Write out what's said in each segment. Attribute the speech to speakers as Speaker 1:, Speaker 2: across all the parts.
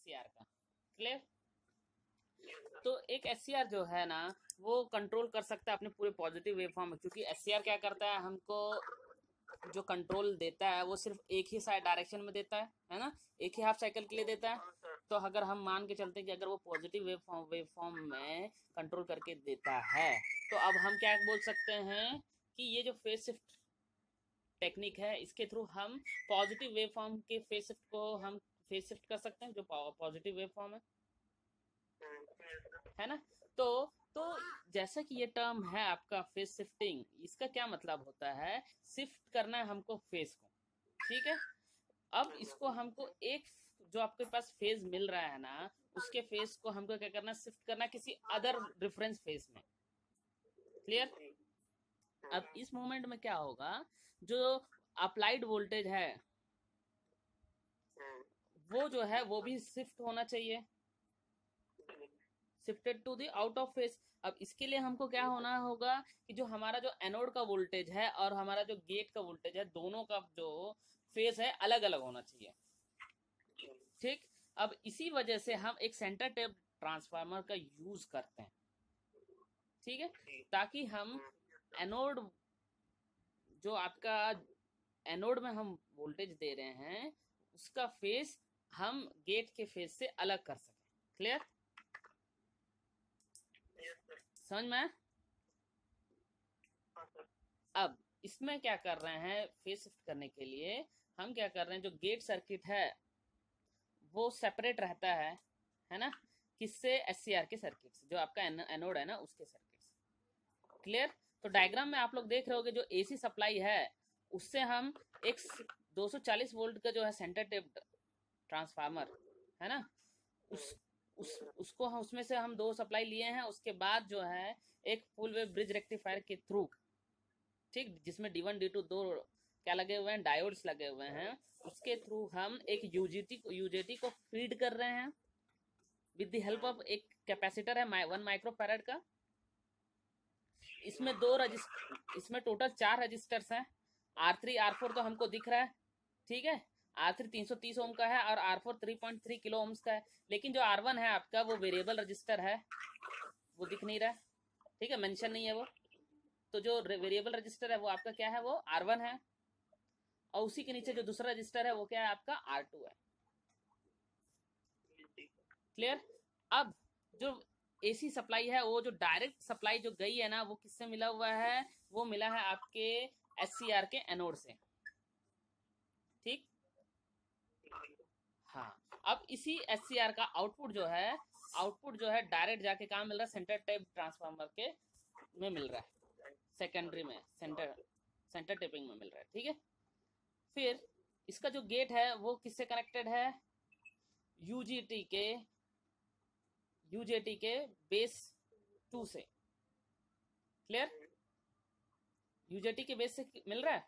Speaker 1: SCR का। Clear? तो एक SCR जो है ना वो कंट्रोल कर सकता है अपने पूरे पॉजिटिव वेवफॉर्म में, क्योंकि SCR क्या करता है, हमको जो कंट्रोल देता है वो सिर्फ एक ही साइड डायरेक्शन में देता है ना, एक ही हाफ साइकिल के लिए देता है। तो अगर हम मान के चलते हैं कि अगर वो पॉजिटिव वेवफॉर्म में कंट्रोल करके देता है, तो अब हम क्या बोल सकते हैं कि ये जो फेज शिफ्ट टेक्निक है इसके थ्रू हम पॉजिटिव वेवफॉर्म के फेज शिफ्ट को हम फेज शिफ्ट कर सकते हैं, जो पॉजिटिव वेवफॉर्म है ना। तो जैसा कि ये टर्म है आपका फेज शिफ्टिंग, इसका क्या मतलब होता है, शिफ्ट करना है हमको फेज को। ठीक है, अब इसको हमको एक जो आपके पास फेज मिल रहा है ना, उसके फेज को हमको क्या करना, शिफ्ट करना किसी अदर रेफरेंस फेज में। क्लियर? अब इस मोमेंट में क्या होगा, जो अप्लाइड वोल्टेज है वो जो है वो भी शिफ्ट होना चाहिए, shifted to the out of phase. अब इसके लिए हमको क्या होना होगा कि जो हमारा जो एनोड का वोल्टेज है और हमारा जो गेट का वोल्टेज है, दोनों का जो फेज है अलग अलग होना चाहिए। ठीक, अब इसी वजह से हम एक सेंटर टेप ट्रांसफार्मर का यूज करते हैं। ठीक है, ताकि हम एनोड जो आपका एनोड में हम वोल्टेज दे रहे हैं उसका फेज हम गेट के फेज से अलग कर सकें। क्लियर? समझ में? अब इसमें क्या कर रहे हैं, फेज शिफ्ट करने के लिए हम क्या कर रहे हैं, जो गेट सर्किट है वो सेपरेट रहता है ना, किससे, SCR के सर्किट से, जो आपका एनोड है ना उसके सर्किट से। क्लियर? तो डायग्राम में आप लोग देख रहे होगे जो AC सप्लाई है उससे हम एक 240 वोल्ट का जो है सेंटर टेप ट्रांसफार्मर है ना, उसको हम उसमें से हम 2 सप्लाई लिए हैं। उसके बाद जो है एक फुल वेव ब्रिज रेक्टिफायर के थ्रू, ठीक, जिसमें D1 D2 2 क्या लगे हुए हैं, डायोड्स लगे हुए हैं, उसके थ्रू हम एक यूजेटी को फीड कर रहे हैं विद द हेल्प ऑफ एक कैपेसिटर है 1 माइक्रोफैराड का। इसमें इसमें टोटल 4 रजिस्टर्स हैं। R3 R4 तो हमको दिख रहा है, ठीक है, R3 330 ओम का है और R4 3.3 किलो ओम्स का है। लेकिन जो R1 है आपका वो वेरिएबल रजिस्टर है, वो दिख नहीं रहा है, ठीक है, मेंशन नहीं है वो। तो जो वेरिएबल रजिस्टर है वो आपका क्या है, वो R1 है, और उसी के नीचे जो दूसरा रजिस्टर है वो क्या है, आपका R2 है। क्लियर? अब जो AC सप्लाई है, वो जो डायरेक्ट सप्लाई जो गई है ना, वो किससे मिला हुआ है, वो मिला है आपके SCR के एनोड से। ठीक, हाँ, अब इसी SCR का आउटपुट जो है डायरेक्ट जाके कहाँ मिल रहा है, सेंटर टेप ट्रांसफार्मर के में मिल रहा है, सेकेंडरी में सेंटर टेपिंग में मिल रहा है। ठीक है, फिर इसका जो गेट है वो किससे कनेक्टेड है, यूजेटी के बेस 2 से। क्लियर? यूजेटी के बेस से मिल रहा है।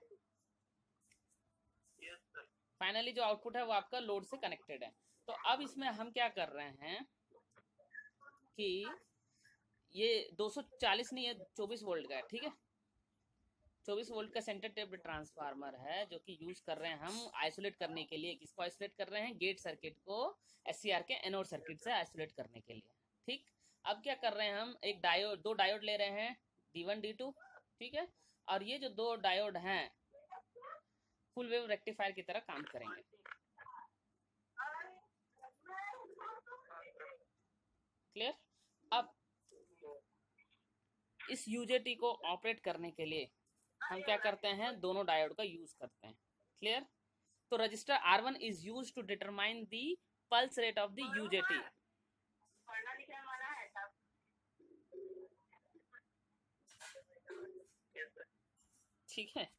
Speaker 1: फाइनली जो आउटपुट है वो आपका लोड से कनेक्टेड है। तो अब इसमें हम क्या कर रहे हैं कि ये 240 नहीं है, 24 वोल्ट का है। ठीक है, 24 वोल्ट का सेंटर टेप ट्रांसफार्मर है जो कि यूज कर रहे हैं हम आइसोलेट करने के लिए। किसको आइसोलेट कर रहे हैं, गेट सर्किट को SCR के एनोड सर्किट से आइसोलेट करने के लिए। ठीक, अब क्या कर रहे हैं, हम एक डायोड, 2 डायोड ले रहे हैं, D1 D2। ठीक है, और ये जो 2 डायोड हैं फुल वेव रेक्टिफायर की तरह काम करेंगे। क्लियर? अब इस यूजेटी को ऑपरेट करने के लिए हम क्या करते हैं, दोनों डायोड का यूज करते हैं। क्लियर? तो register R1 is use to determine the pulse rate of the UJT. ठीक है,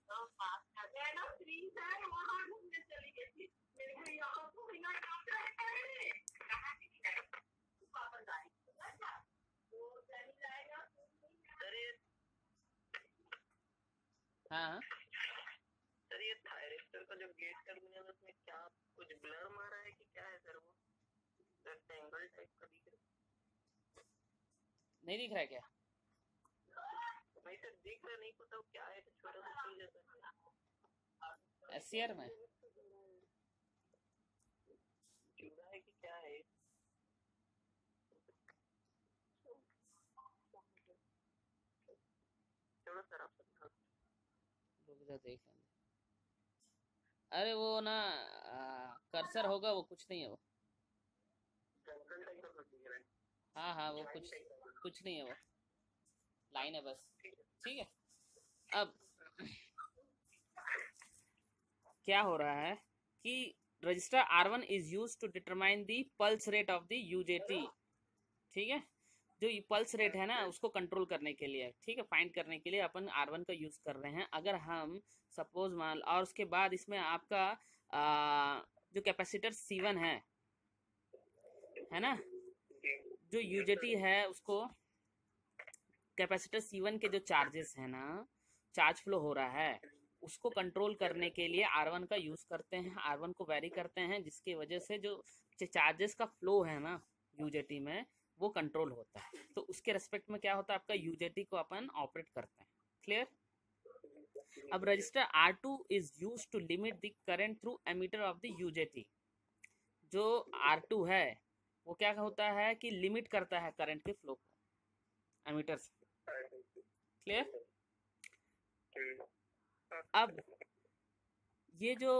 Speaker 1: हाँ
Speaker 2: सर ये थायरिस्टर का जो गेट टर्मिनल उसमें क्या कुछ ब्लर मारा है कि क्या है सर, वो रेक्टेंगल टाइप का दिख रहा है,
Speaker 1: नहीं दिख रहा है क्या,
Speaker 2: नहीं सर दिख रहा नहीं, पता क्या है, छोटा सा चीज है सर
Speaker 1: SCR में
Speaker 2: चूड़ा है कि क्या है। छोड़ो सर आप समझाओ।
Speaker 1: रुक जा देख लेंगे। अरे वो ना कर्सर होगा, वो कुछ नहीं है वो।
Speaker 2: जनरल टाइप का प्रोसीजर है।
Speaker 1: हाँ हाँ, वो
Speaker 2: लाइन
Speaker 1: कुछ
Speaker 2: टाइप का।
Speaker 1: कुछ नहीं है वो, लाइन है बस।
Speaker 2: ठीक है।
Speaker 1: ठीक है। अब क्या हो रहा है कि register R1 is use to determine the pulse rate of the UJT. ठीक है, जो पल्स रेट है ना उसको कंट्रोल करने के लिए, ठीक है, फाइंड करने के लिए अपन R1 का यूज कर रहे हैं। अगर हम सपोज मान, और उसके बाद इसमें आपका जो कैपेसिटर C1 है ना, जो यूजेटी है उसको, कैपेसिटर C1 के जो चार्जेस है ना, चार्ज फ्लो हो रहा है, उसको कंट्रोल करने के लिए R1 का यूज करते हैं, R1 को वेरी करते हैं, जिसकी वजह से जो चार्जेस का फ्लो है ना यूजेटी में, वो कंट्रोल होता है। तो उसके रेस्पेक्ट में क्या होता है, आपका यूजेटी को अपन ऑपरेट करते हैं। क्लियर? अब register R2 is use to limit the current through ammeter of the UJT. जो R2 है वो क्या होता है कि लिमिट करता है करंट के फ्लो को एमीटर से। क्लियर? अब ये जो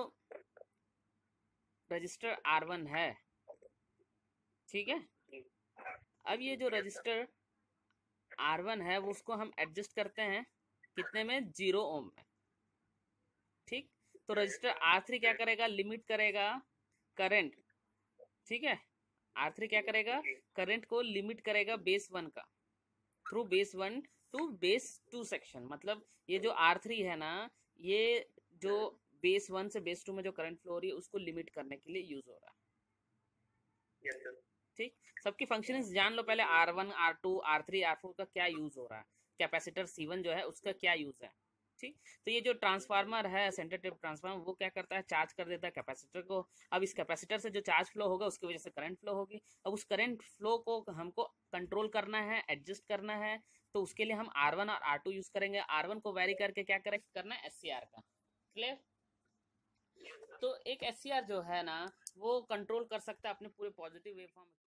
Speaker 1: रजिस्टर R1 है, ठीक है, अब ये जो रजिस्टर R1 है वो उसको हम एडजस्ट करते हैं कितने में, 0 ओम में। ठीक, तो रजिस्टर R3 क्या करेगा, लिमिट करेगा करंट। ठीक है, R3 क्या करेगा, करंट को लिमिट करेगा बेस 1 का, through base 1 to base 2 section. मतलब ये जो R3 है ना, ये जो बेस 1 से बेस 2 में जो करंट फ्लो हो रही है उसको लिमिट करने के लिए यूज हो रहा है। ठीक, सबकी फंक्शंस जान लो पहले, R1 R2 R3 R4 का क्या यूज हो रहा है, कैपेसिटर C1 जो है उसका क्या यूज है। ठीक, तो ये जो ट्रांसफार्मर है, सेंटर टेप ट्रांसफार्मर, वो क्या करता है, चार्ज कर देता है कैपेसिटर को। अब इस कैपेसिटर से जो चार्ज फ्लो होगा उसकी वजह से करंट फ्लो होगी। अब उस करंट फ्लो को हमको कंट्रोल करना है, एडजस्ट करना है, तो उसके लिए हम R1 और R2 यूज करेंगे। R1 को वेरी करके क्या करेक्ट करना है, SCR का। क्लियर? तो एक SCR जो है ना वो कंट्रोल कर सकता है अपने पूरे पॉजिटिव वेवफॉर्म